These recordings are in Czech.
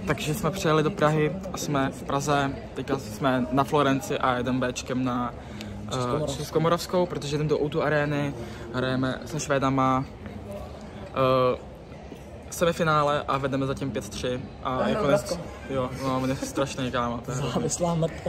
Takže jsme přijeli do Prahy a jsme v Praze, teďka jsme na Florenci a jedeme Bčkem na Českomoravskou, protože jdeme do O2 Areny, hrajeme se Švédama semifinále a vedeme zatím 5-3 a jako jo, no, on je strašný, kámo. Závislá mrtka.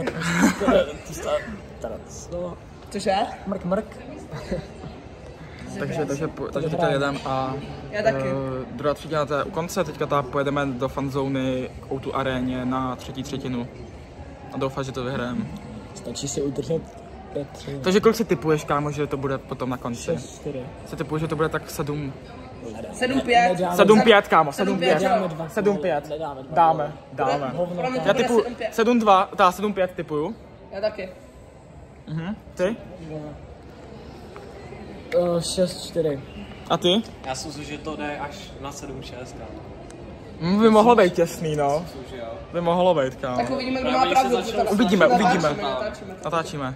Cože? Mrk. Takže teďka jedeme a druhá třetina je u konce, teďka pojedeme do fanzóny k O2 aréně na třetí třetinu a doufám, že to vyhrajeme. Stačí si udržet 5-3. Takže kolik si tipuješ, kámo, že to bude potom na konci? 6-4. Si tipuješ, že to bude tak 7... 7-5. 7-5, kámo, 7-5. 7-5. 7-5. Dáme. Já typuju 7-2, 7-5 typuju. Já taky. Ty? 6-4. A ty? Já si myslím, že to jde až na 7-6, By mohlo být těsný, no. By mohlo být, kámo. Tak uvidíme, kdo má pravdu. Uvidíme. Natáčíme.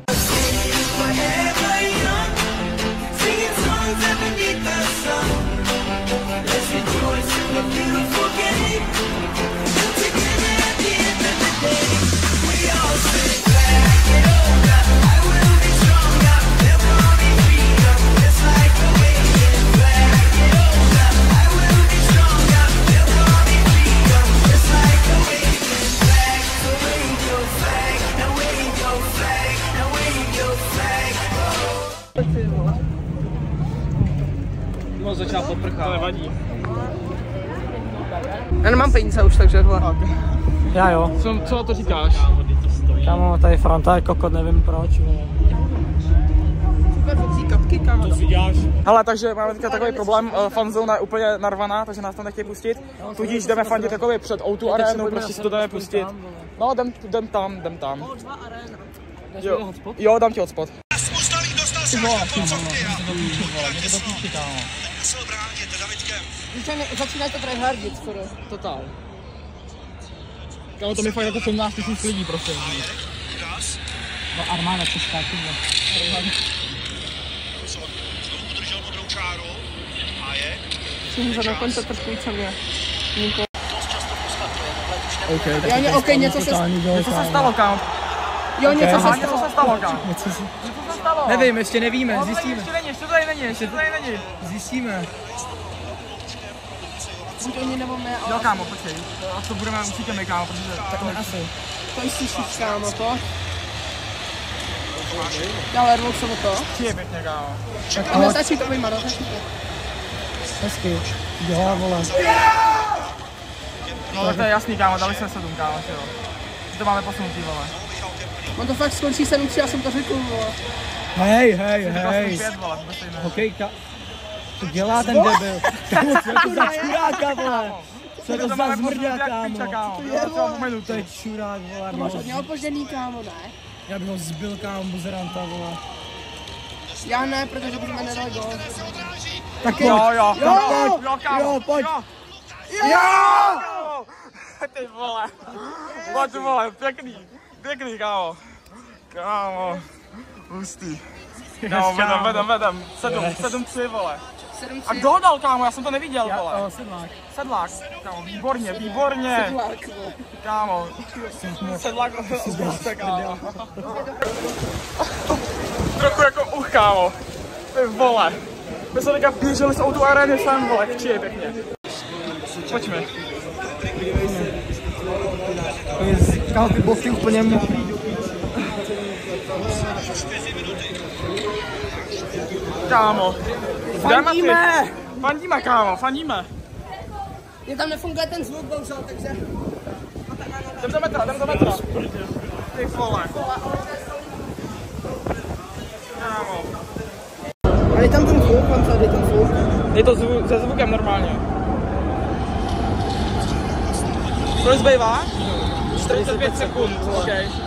No, začal poprchat. To nevadí. Já nemám peníze už, takže vole. Já jo. Co na to říkáš? Kámo, tady fronta je kokot, nevím proč. To si děláš? Hele, takže máme teďka takový problém, fanzóna je úplně narvaná, takže nás tam nechtějí pustit. Tudíž jdeme fandit takový před O2 arénou, prostě si to jdeme pustit. No, jdem tam. Jo, dám ti hotspot. Začíná to tryhardit skoro. Totál. Kámo, to mi fakt jako 17 000 lidí, prosím. No armáda česká, tyhle. Jsem za dokonce trošku vícemě. OK, něco se stalo, kámo. Jo, něco se stalo, kámo. Nevím, ještě nevíme, zjistíme. Ještě to tady není. Zjistíme. Buď oni nebo ne, Jo, kámo, počkej. A to budeme určitě my, kámo, protože takhle asi. to slyšíš, kámo, to. Ale rvou se o to. Přijde pěkně, kámo. A nestačí to vyjma, nestačí to. Hezky. Dělá, vole. No tak to je jasný, kámo, dali jsme 7, kámo, jo. To máme posunutý, vole. On to fakt skončí 7-3, já jsem to řekl, vole. Hej. 5, vole, vůbec stejné. Hokejka. Co dělá ten debil? Kámo, co je to za čuráka, vole? Co je to za zmrďa, kámo? To je čurák, vole. To máš hodně opožděný, kámo, ne? Já bych ho zbil, kámo, buzeranta, vole. Já ne, protože bych mě nedal gol. Tak pojď. Jo, kámo. Jo, pojď. Jo! Ty vole. Pojď, vole, pěkný, kámo. Kámo. Hustý. Kámo, vedem. 7-3, vole. 7-3. A kdo ho dal, kámo? Já jsem to neviděl, vole. Sedlák. Kámo, výborně. Kámo. Sedlák, kámo. Trochu jako kámo. Ty vole. My jsme teďka běželi z O2 arény sem, vole, přijde pěkně. Pojďme. Kámo, ty bosky úplně mokrý. Kámo. Fandíme! Fandíme. Je tam nefunguje ten zvuk, bohužel, takže... Jdem do metra. Ty vole. Kámo. Ale je tam ten zvuk, mám tady ten zvuk. Je to se zvukem normálně. Kolik zbývá? 45 sekund, OK.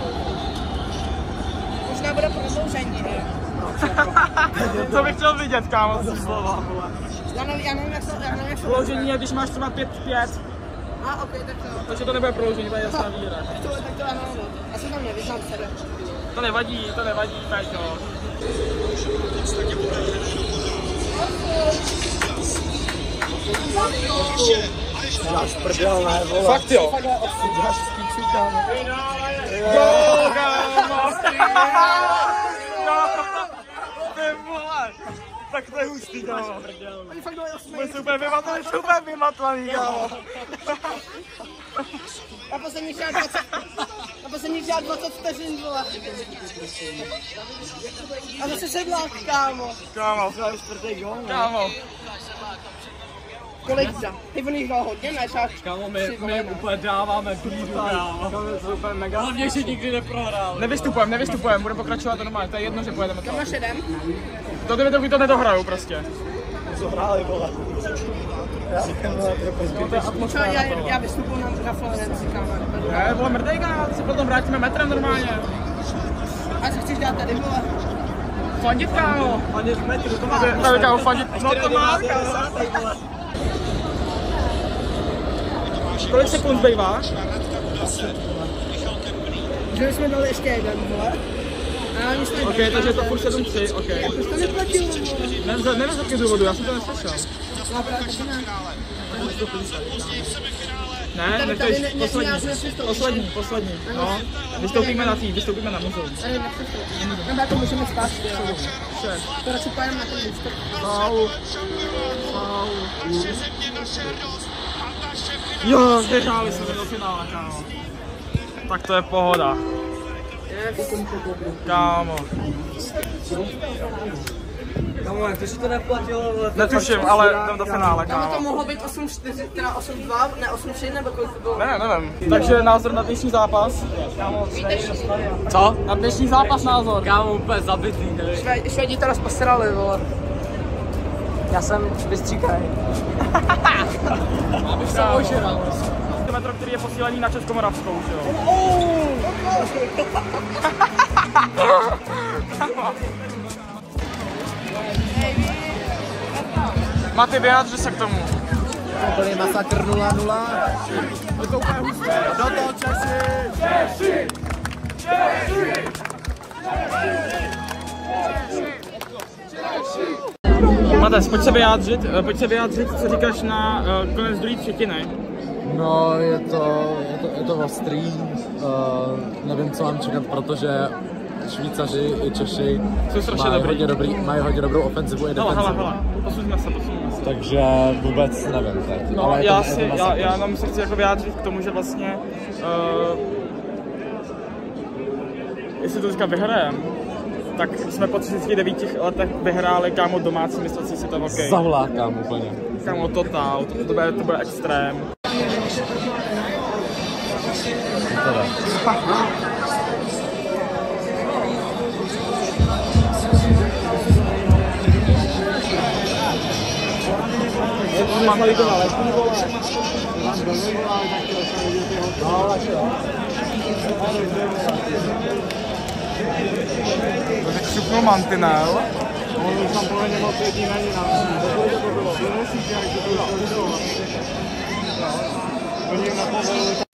Možná bude prodloužení, ne? To bych chtěl vidět, kámo, z slova. Já nevím, jak to... Prodloužení je, když máš třeba 5-5. OK, tak to... Takže to nebude prodloužení, to je jasná víra. Tak to ano. Já se tam nevyznám sebe. To nevadí, Péťo. Děláš prdel, ne, vole. Fakt jo. Děláš v píču, kámo. Gól, kámo. Ty vole. Tak to je hustý, kámo. Oni fakt dali 8. Jsme super vymatlaný, kámo. Na poslední dělá 20 vteřin, vole. A zase sedlák, kámo. Kámo. Kámo. Kolik za? Ty on jich dal hodně, ne? Kámo, my úplně dáváme bídu, kámo. Hlavně, že nikdy neprohrál. Nevystupujeme, budeme pokračovat normálně, to je jedno, že pojedeme to. Kam máš jedem? Do 9 druhý to nedohrajou prostě. Zohráli, vole. Já vystupuji na Florenci, kámo. Ne, vole, mrdej, kámo, si potom vrátíme metrem normálně. A co chceš dělat tady, vole? Fandit, kámo. Fandit metru, to má. Tady, kámo, fandit. No to má, kámo. Kolik sekund zbývá? Že jsme dali ještě jeden, vole. Ok, takže je to furt 7-3, ok. Proč to neplatil, vole? Nevím z jakého důvodu, já jsem to neslyšel. No, právě taky ne. Ne, nechceš, poslední, no. Vystoupíme na muzeum. Nebo jako můžeme spát, jo. To radši pojedeme na ten místo. Au. Jo, vyhráli jsme do finále, kámo. Tak to je pohoda. Kámo. Kámo, jak to si to neplatilo? Netuším, ale jdem do finále, Tam to kámo. mohlo být 8-4, teda 8-2, ne 8-3, nebo kolik to bylo? Nevím. Takže názor na dnešní zápas? Co? Na dnešní zápas názor? Kámo, úplně zabitý, nevím. Švédi to rozposrali, vole. Já jsem vystříkaný. Abych se ožral. Metro, který je posílený na Českomoravskou, že jo? Maty, vyjádři se k tomu. Úplný masakr 0-0. Je to úplně husté. Do toho Češi! Mates, pojď se vyjádřit, co říkáš na konec druhé třetiny. No, je to ostrý, nevím, co mám čekat, protože Švýcaři i Češi jsou strašně dobrý. Mají hodně dobrou ofenzivu i defenzivu. Hele, posuňme se. Takže vůbec nevím teď. No, ale já jenom se chci jako vyjádřit k tomu, že vlastně, jestli to teďka vyhrajeme, tak jsme po 39 letech vyhráli, kámo, domácí mistrovství světa v hokeji. Zavlákám úplně. Kámo, totál, to bude extrém. Tak šupnul mantinel. On už tam podle něho pětí není na to bylo. Oni na